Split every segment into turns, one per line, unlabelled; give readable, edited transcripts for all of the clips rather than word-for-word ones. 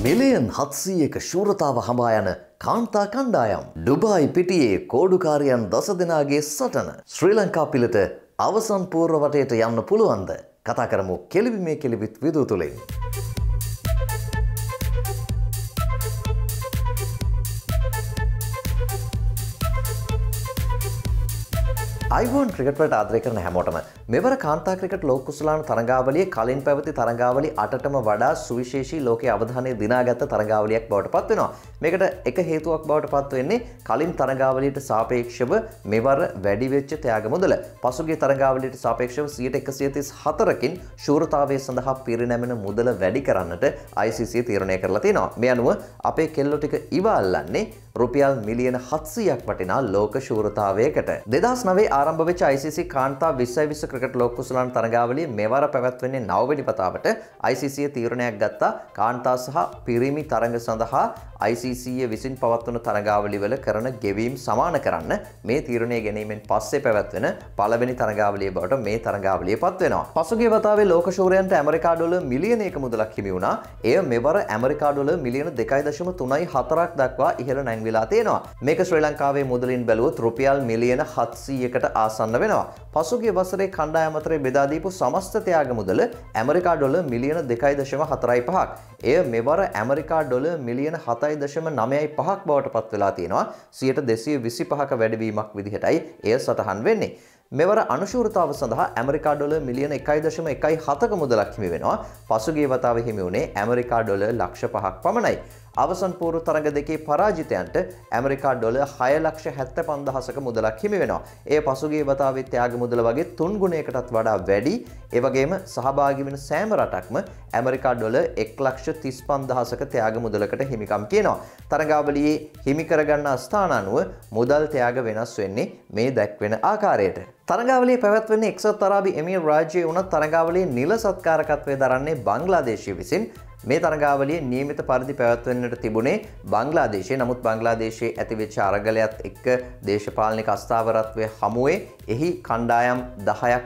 Million 700ක ශූරතාව හඹා යන කාන්තා කණ්ඩායම් ඩුබායි පිටියේ කෝඩුකාරයන් 10 දෙනාගේ සටන ශ්‍රී ලංකා පිළට අවසන් පූර්ව වටයට යන්න පුළුවන්ද? කතා කරමු කෙලිවිමේ කෙලිවිත් විදුව තුලින්. අයිබෝන් ක්‍රිකට් වලට ආදරය කරන හැමෝටම මෙවර කාන්තා ක්‍රිකට් ලෝක කුසලාන තරඟාවලියේ කලින් පැවති තරඟාවලිය 8ටම වඩා සුවිශේෂී ලෝකයේ අවධානය දිනාගත් තරඟාවලියක් බවට පත් වෙනවා. මේකට එක හේතුවක් බවට පත් වෙන්නේ කලින් තරඟාවලියට සාපේක්ෂව මෙවර වැඩි වෙච්ච ත්‍යාග මුදල. පසුගිය තරඟාවලියට සාපේක්ෂව 134කින් ශූරතාවය සඳහා පිරිනැමෙන මුදල වැඩි කරන්නට ICC තීරණය කරලා තියෙනවා. මේ අනුව අපේ කෙල්ලෝ ටික ඉවල්ලන්නේ රුපියල් මිලියන 700ක් වටිනා ලෝක ශූරතාවයකට. 2009 ආරම්භ වෙච්ච ICC කාන්තා 2020 ක්‍රිකට් ලෝක කුසලාන තරඟාවලිය මෙවර පැවැත්වෙන්නේ 9 වෙනි වතාවට ICC තීරණයක් ගත්තා කාන්තා සහ පිරිමි තරඟ සඳහා ICC විසින් පවත්වන තරඟාවලිය වල කරන ගෙවීම් සමාන කරන්න මේ තීරණය ගැනීමෙන් පස්සේ පැවැත්වෙන පළවෙනි තරඟාවලිය බවට මේ තරඟාවලිය පත් වෙනවා. පසුගිය වතාවේ ලෝක ශූරයන්ට ඇමරිකා ඩොලර් මිලියනයක මුදලක් හිමි වුණා. එය මෙවර ඇමරිකා ඩොලර් මිලියන 2.34ක් දක්වා ඉහළ නැංවිලා තියෙනවා. මේක ශ්‍රී ලංකාවේ මුදලින් බැලුවොත් රුපියල් මිලියන 700කට ආසන්න වෙනවා. පසුගිය වසරේ කණ්ඩායම අතර බෙදා දීපු සමස්ත ත්‍යාග මුදල ඇමරිකා ඩොලර් මිලියන 2.45ක්. එය මෙවර ඇමරිකා ඩොලර් මිලියන 7.95ක් බවට පත් වෙලා තියෙනවා. 225ක වැඩිවීමක් විදිහටයි එය සටහන් වෙන්නේ. මෙවර අනුශූරතාව සඳහා ඇමරිකා ඩොලර් මිලියන 1.17ක මුදලක් හිමි වෙනවා. පසුගිය වතාවේ හිමි වුණේ ඇමරිකා ඩොලර් ලක්ෂ 5ක් පමණයි. අවසන් පූර්ව තරඟ දෙකේ පරාජිතයන්ට ඇමරිකා ඩොලර් 6,75,000ක මුදලක් හිමි වෙනවා. ඒ පසුගිය වතාවේ ත්‍යාග මුදල වගේ 3 ගුණයකටත් වඩා වැඩි. ඒ වගේම සහභාගී වෙන සෑම රටක්ම ඇමරිකා ඩොලර් 1,35,000ක ත්‍යාග මුදලකට හිමිකම් කියනවා. තරඟාවලියේ හිමි කරගන්නා ස්ථාන අනුව මුදල් ත්‍යාග වෙනස් වෙන්නේ මේ දැක්වෙන ආකාරයට. තරඟාවලියේ පැවැත්වෙන්නේ එක්සත් අරාබි එමිරේට් රාජ්‍යයේ වුණත් තරඟාවලියේ නිල සත්කාරකත්වයේ දරන්නේ බංග්ලාදේශය විසින්. මේ තරඟාවලිය නියමිත පරිදි පැවැත්වෙන්නට තිබුණේ බංග්ලාදේශයේ. නමුත් බංග්ලාදේශයේ ඇතිවෙච්ච අරගලයත් එක්ක දේශපාලනික අස්ථාවරත්වයේ හමුවේ එහි කණ්ඩායම් 10ක්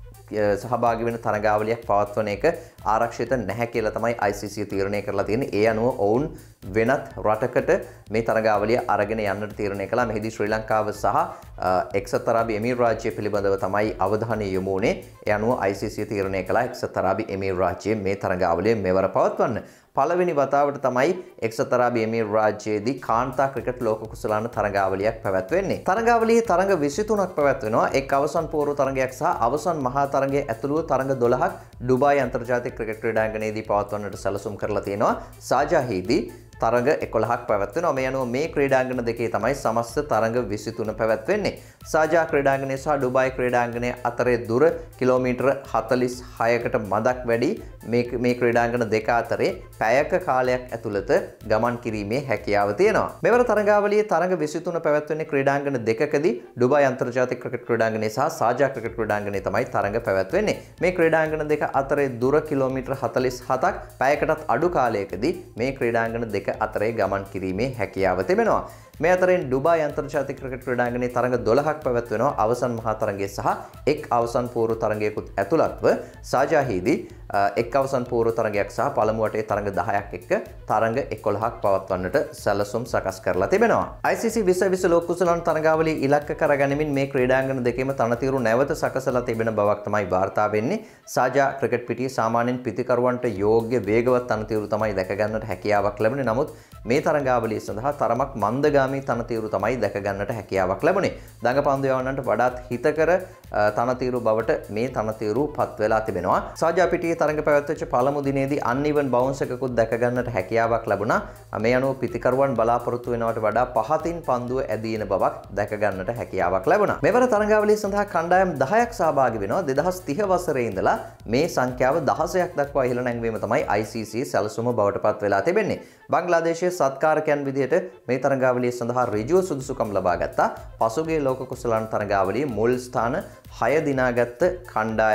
සහභාගී වෙන තරඟාවලියක් පවත්වන එක ආරක්ෂිත නැහැ කියලා තමයි ICC තීරණය කරලා තියෙන්නේ. ඒ අනුව ඔවුන් වෙනත් රටකට මේ තරඟාවලිය අරගෙන යන්නට තීරණය කළා. මෙහිදී ශ්‍රී ලංකාව සහ එක්සත් අරාබි එමිරේට් රාජ්‍යය පිළිබඳව තමයි අවධානය යොමු වුණේ. ඒ අනුව ICC තීරණය කළා එක්සත් අරාබි එමිරේට් රාජ්‍යයේ මේ තරඟාවලිය මෙවර පවත්වන්න. පළවෙනි වතාවට තමයි එක්සත් අරාබි එමිරේට් රාජ්‍යයේදී කාන්තා ක්‍රිකට් ලෝක කුසලාන තරඟාවලියක් පැවැත්වෙන්නේ. තරඟාවලියේ තරඟ 23ක් පැවැත්වෙනවා. එක් අවසන් පූර්ව තරඟයක් සහ අවසන් මහා තරඟයේ ඇතුළුව තරඟ 12ක් ඩුබායි අන්තර්ජාතික ක්‍රිකට් ක්‍රීඩාංගණයේදී පවත්වන්නට සැලසුම් කරලා තියෙනවා. සාජාහිදී තරඟ 11ක් පැවැත්වෙනවා. මේ අනුව මේ ක්‍රීඩාංගණ දෙකේ තමයි සමස්ත තරඟ 23 පැවැත්වෙන්නේ. සාජා ක්‍රීඩාංගණය සහ ඩුබායි ක්‍රීඩාංගණය අතරේ දුර කිලෝමීටර 46කට මදක් වැඩි. මේ ක්‍රීඩාංගණ දෙක අතරේ පැයක කාලයක් ඇතුළත ගමන් කිරීමේ හැකියාව තියෙනවා. මෙවර තරඟාවලියේ තරඟ 23 පැවැත්වෙන්නේ ක්‍රීඩාංගණ දෙකකදී ඩුබායි අන්තර්ජාතික ක්‍රිකට් ක්‍රීඩාංගණය සහ සාජා ක්‍රිකට් ක්‍රීඩාංගණය තමයි තරඟ පැවැත්වෙන්නේ. මේ ක්‍රීඩාංගණ දෙක අතරේ දුර කිලෝමීටර 47ක් පැයකටත් අඩු කාලයකදී මේ ක්‍රීඩාංගණ දෙක අතරේ ගමන් කිරීමේ හැකියාව තිබෙනවා. මේ අතරින් ඩුබායි අන්තර්ජාතික ක්‍රිකට් ක්‍රීඩාංගණයේ තරඟ 12ක් පැවැත්වෙනවා. අවසන් මහා තරඟය සහ එක් අවසන් පූර්ව තරඟයකුත් ඇතුළත්ව සාජාහිදී එක් අවසන් පූර්ව තරඟයක් සහ පළමු වටේ තරඟ 10ක් එක්ක තරඟ 11ක් පවත්වන්නට සැලසුම් සකස් කරලා තිබෙනවා. ICC 2020 ලෝක කුසලාන තරඟාවලිය ඉලක්ක කරගැනීමෙන් මේ ක්‍රීඩාංගණ දෙකේම තනතිරු නැවත සකසලා තිබෙන බවක් තමයි වාර්තා වෙන්නේ. සාජා ක්‍රිකට් පිටියේ සාමාන්‍යයෙන් පිතිකරුවන්ට යෝග්‍ය වේගවත් තනතිරු තමයි දැක ගන්නට හැකියාවක් ලැබුණේ. නමුත් මේ තරඟාවලිය සඳහා තරමක් මන්දගාමී තනතිරු තමයි දැක ගන්නට හැකියාවක් ලැබුණේ. දඟපන්දු යවන්නට වඩාත් හිතකර තනතිරු බවට මේ තනතිරු පත් වෙලා තිබෙනවා. සාජා පිටියේ තරඟ පැවැත්වෙච්ච පළමු දිනේදී අන්ඉවන් බවුන්ස් එකකුත් දැක ගන්නට හැකියාවක් ලැබුණා. මේ අනුව පිතිකරුවන් බලාපොරොත්තු වෙනවට වඩා පහතින් පන්දුව ඇදීන බවක් දැක ගන්නට හැකියාවක් ලැබුණා. මෙවර තරඟාවලිය සඳහා කණ්ඩායම් 10ක් සහභාගී වෙනවා. 2030 වසරේ ඉඳලා මේ සංඛ්‍යාව 16ක් දක්වා ඉහළ නැංවීම තමයි ICC සැලසුම බවට පත් වෙලා තිබෙන්නේ. බංග්ලාදේශයේ සත්කාරකයන් විදිහට මේ තරඟාවලිය සඳහා ඍජුව සුදුසුකම් ලබා ගත්තා. පසුගිය ලෝක කුසලාන තරඟාවලියේ මුල් ස්ථාන 6 දිනාගත් කණ්ඩායම්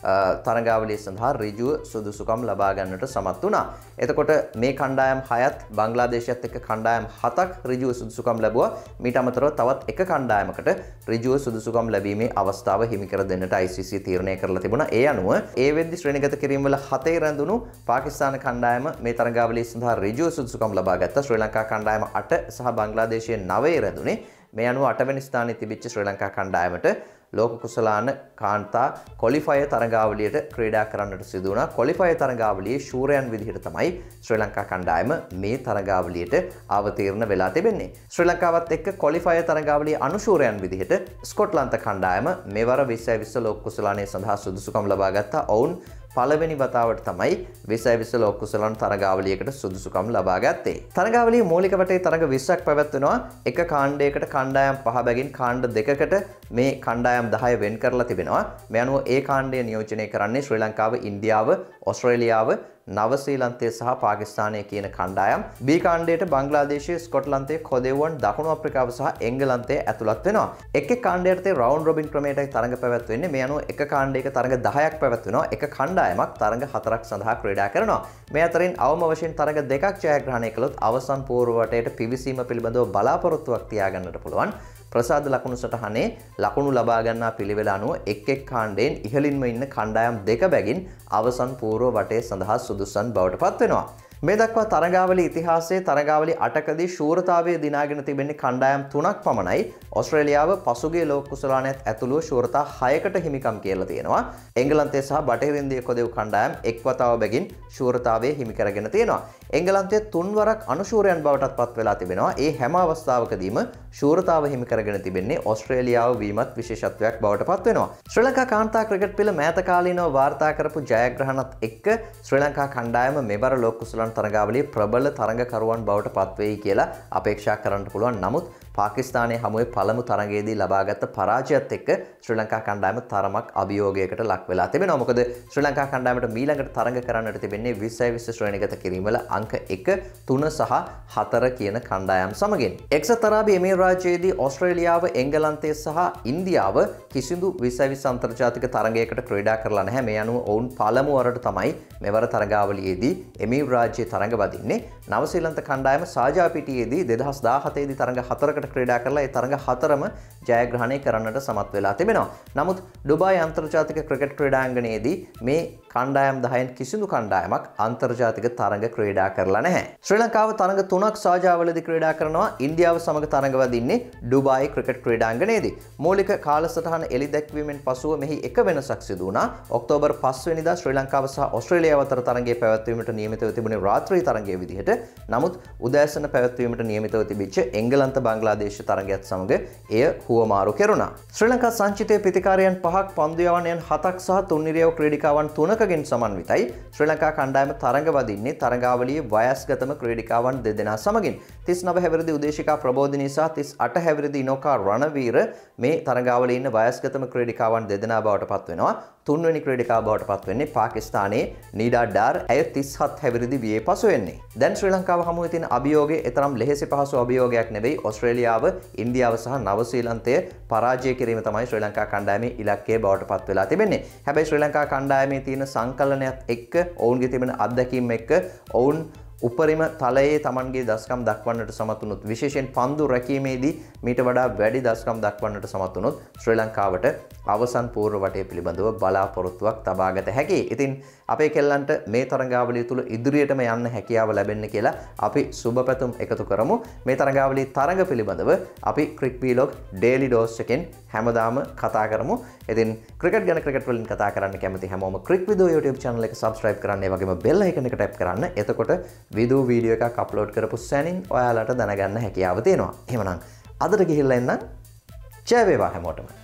තරඟාවලිය සඳහා ඍජුව සුදුසුකම් ලබා ගන්නට සමත් වුණා. එතකොට මේ කණ්ඩායම් 6ත් බංග්ලාදේශයත් එක්ක කණ්ඩායම් 7ක් ඍජුව සුදුසුකම් ලැබුවා. මීට අමතරව තවත් එක කණ්ඩායමකට ඍජුව සුදුසුකම් ලැබීමේ අවස්ථාව හිමි කර දෙන්නට ICC තීරණය කරලා තිබුණා. ඒ අනුව ඒ වෙද්දි ශ්‍රේණිගත කිරීම වල 7 රැඳුණු පාකිස්තාන කණ්ඩායම මේ තරඟාවලිය සඳහා ඍජුව සුදුසුකම් ලබා ගත්තා. ශ්‍රී ලංකා කණ්ඩායම 8 සහ බංග්ලාදේශයේ 9 රැඳුනේ. මේ අනුව 8 වෙනි ස්ථානයේ තිබිච්ච ශ්‍රී ලංකා කණ්ඩායමට ලෝක කුසලාන කාන්තා ක්වොලිෆයර් තරඟාවලියට ක්‍රීඩා කරන්නට සිදු වුණා. ක්වොලිෆයර් තරඟාවලියේ ශූරයන් විදිහට තමයි ශ්‍රී ලංකා කණ්ඩායම මේ තරඟාවලියට අවතීර්ණ වෙලා තිබෙන්නේ. ශ්‍රී ලංකාවත් එක්ක ක්වොලිෆයර් තරඟාවලියේ අනුශූරයන් විදිහට ස්කොට්ලන්ත කණ්ඩායම මෙවර 2020 ලෝක කුසලානයේ සඳහා සුදුසුකම් ලබා ගත්තා. ඔවුන් පළවෙනි වතාවට තමයි 2020 ලෝක කුසලාන තරඟාවලියකට සුදුසුකම් ලබා ගත්තේ. තරඟාවලියේ මූලික වටේ තරඟ 20ක් පැවැත්වෙනවා. එක කාණ්ඩයකට කණ්ඩායම් 5 බැගින් කාණ්ඩ දෙකකට මේ කණ්ඩායම් 10 වෙන් කරලා තිබෙනවා. මේ අනුව ඒ කාණ්ඩය නියෝජනය කරන්නේ ශ්‍රී ලංකාව, ඉන්දියාව, ඕස්ට්‍රේලියාව, නවසීලන්තය සහ පාකිස්තානය කියන කණ්ඩායම්. B කාණ්ඩයට බංග්ලාදේශය, ස්කොට්ලන්තය, කොදෙවුවන්, දකුණු අප්‍රිකාව සහ එංගලන්තය ඇතුළත් වෙනවා. එක් කාණ්ඩයට රවුන්ඩ් රොබින් ක්‍රමයටයි තරඟ පැවැත්වෙන්නේ. මේ අනුව එක කාණ්ඩයක තරඟ 10ක් පැවැත්වෙනවා. එක කණ්ඩායමක් තරඟ 4ක් සඳහා ක්‍රීඩා කරනවා. මේ අතරින් අවම වශයෙන් තරඟ 2ක් ජයග්‍රහණය කළොත් අවසන් පූර්ව වටයට පිවිසීම පිළිබඳව බලාපොරොත්තුවක් තියාගන්නට පුළුවන්. ප්‍රසාද ලකුණු සටහනේ ලකුණු ලබා ගන්නා පිළිවෙල අනුව එක් කාණ්ඩයෙන් ඉහළින්ම ඉන්න කණ්ඩායම් 2 බැගින් අවසන් පූර්ව වටය සඳහා සුදුසන් බවට පත් වෙනවා. මේ දක්වා තරඟාවලි ඉතිහාසයේ තරඟාවලි 8කදී ශූරතාවය දිනාගෙන තිබෙන්නේ කණ්ඩායම් 3ක් පමණයි. ඕස්ට්‍රේලියාව පසුගිය ලෝක කුසලානයත් ඇතුළුව ශූරතා 6කට හිමිකම් කියලා තියෙනවා. එංගලන්තය සහ බටහිර ඉන්දිය කොදෙව් කණ්ඩායම් එක් වතාව බැගින් ශූරතාවය හිමි කරගෙන තියෙනවා. එංගලන්තය 3 වරක් අනුශූරයන් බවටත් පත් වෙලා තිබෙනවා. ඒ හැම අවස්ථාවකදීම ශූරතාව හිමි කරගෙන තිබෙන්නේ ඕස්ට්‍රේලියාව වීමත් විශේෂත්වයක් බවට පත් වෙනවා. ශ්‍රී ලංකා කාන්තා ක්‍රිකට් පිළ මෑත කාලීනව වාර්තා කරපු ජයග්‍රහණත් එක්ක ශ්‍රී ලංකා කණ්ඩායම මෙවර ලෝක කුසලාන තරඟාවලියේ ප්‍රබල තරඟකරුවන් බවට පත් වෙයි කියලා අපේක්ෂා කරන්න පුළුවන්. නමුත් පාකිස්තානයේ හමුවේ පළමු තරඟයේදී ලබාගත් පරාජයත් එක්ක ශ්‍රී ලංකා කණ්ඩායම තරමක් අභියෝගයකට ලක් වෙලා තිබෙනවා. මොකද ශ්‍රී ලංකා කණ්ඩායමට මීළඟට තරඟ කරන්නට තිබෙන්නේ 2020 ශ්‍රේණිගත කිරීම වල අංක 1, 3 සහ 4 කියන කණ්ඩායම් සමගින්. එක්සත් අරාබි එමිරාජ්‍යයේදී ඕස්ට්‍රේලියාව, එංගලන්තය සහ ඉන්දියාව කිසිදු 2020 අන්තර්ජාතික තරඟයකට ක්‍රීඩා කරලා නැහැ. මේ අනුව ඔවුන් පළමු වරට තමයි මෙවර තරඟාවලියේදී එමිරාජ්‍යයේ තරඟ වදින්නේ. නවසීලන්ත කණ්ඩායම සාජා පිටියේදී 2017 දී තරඟ 4කට ක්‍රීඩා කරලා ඒ තරඟ 4ම ජයග්‍රහණය කරන්නට සමත් වෙලා තිබෙනවා. නමුත් ඩුබායි අන්තර්ජාතික ක්‍රිකට් ක්‍රීඩාංගණයේදී මේ කණ්ඩායම් 10න් කිසිදු කණ්ඩායමක් අන්තර්ජාතික තරඟ ක්‍රීඩා කරලා නැහැ. ශ්‍රී ලංකාව තරඟ 3ක් සාජාවලදී ක්‍රීඩා කරනවා. ඉන්දියාව සමග තරඟ වදින්නේ ඩුබායි ක්‍රිකට් ක්‍රීඩාංගණයේදී. මූලික කාලසටහන එළි දැක්වීමෙන් පසුව මෙහි එක වෙනසක් සිදු වුණා. ඔක්තෝබර් 5 වෙනිදා ශ්‍රී ලංකාව සහ ඕස්ට්‍රේලියාව අතර තරඟයේ පැවැත්වීමට නියමිතව තිබුණේ රාත්‍රී තරඟයේ විදිහට. නමුත් උදෑසන පැවැත්වීමට නියමිතව තිබිච්ච එංගලන්ත බංග්ලාදේශ තරඟයත් සමග එය හුවමාරු කෙරුණා. ශ්‍රී ලංකා සංචිතයේ ප්‍රතිකාරයන් 5ක්, පන්දු යවන්නයන් 7ක් සහ තුන්නිරියව ක්‍රීඩිකාවන් 3කගෙන් සමන්විතයි. ශ්‍රී ලංකා කණ්ඩායම තරඟ වදින්නේ තරඟාවලියේ වයස්ගතම ක්‍රීඩිකාවන් 2 දෙනා සමගින්. 39 හැවිරිදි උදේශිකා ප්‍රබෝධිනී සහ 38 හැවිරිදි ඉනෝකා රණවීර මේ තරඟාවලියේ ඉන්න වයස්ගතම ක්‍රීඩිකාවන් 2 දෙනා බවට පත් වෙනවා. තුන්වෙනි ක්‍රීඩිකාව බවට පත් වෙන්නේ පාකිස්තානයේ නීඩා ඩාර්. ඇය 37 හැවිරිදි වියේ පසු වෙන්නේ. දැන් ශ්‍රී ලංකාව හමුවේ තියෙන අභියෝගය එතරම් ලෙහෙසි පහසු අභියෝගයක් නෙවෙයි. ඕස්ට්‍රේලියාව, ඉන්දියාව සහ නවසීලන්තය පරාජය කිරීම තමයි ශ්‍රී ලංකා කණ්ඩායමේ ඉලක්කය බවට පත් වෙලා තිබෙන්නේ. හැබැයි ශ්‍රී ලංකා කණ්ඩායමේ තියෙන සංකලනයත් එක්ක, ඔවුන්ගේ තිබෙන අත්දැකීම් එක්ක ඔවුන් උපරිම තලයේ තමන්ගේ දස්කම් දක්වන්නට සමත් වුණොත්, විශේෂයෙන් පන්දු රැකීමේදී මීට වඩා වැඩි දස්කම් දක්වන්නට සමත් වුණොත් ශ්‍රී ලංකාවට අවසන් පූර්ව වටය පිළිබඳව බලාපොරොත්තුවක් තබාගත හැකියි. ඉතින් අපේ කෙල්ලන්ට මේ තරඟාවලිය තුල ඉදිරියටම යන්න හැකියාව ලැබෙන්න කියලා අපි සුබ පැතුම් එකතු කරමු. මේ තරඟාවලිය තරඟ පිළිබඳව අපි ක්‍රික් වීලොග් ඩේලි ඩෝස් එකෙන් හැමදාම කතා කරමු. ඉතින් ක්‍රිකට් ගැන, ක්‍රිකට් වලින් කතා කරන්න කැමති හැමෝම ක්‍රික් විදෝ YouTube channel එක subscribe කරන්න, ඒ වගේම bell icon එක tap කරන්න. එතකොට විදෝ වීඩියෝ එකක් අප්ලෝඩ් කරපු සැනින් ඔයාලට දැනගන්න හැකියාව තියෙනවා. එහෙමනම් අදට ගිහිල්ලා එන්න. ජය වේවා හැමෝටම.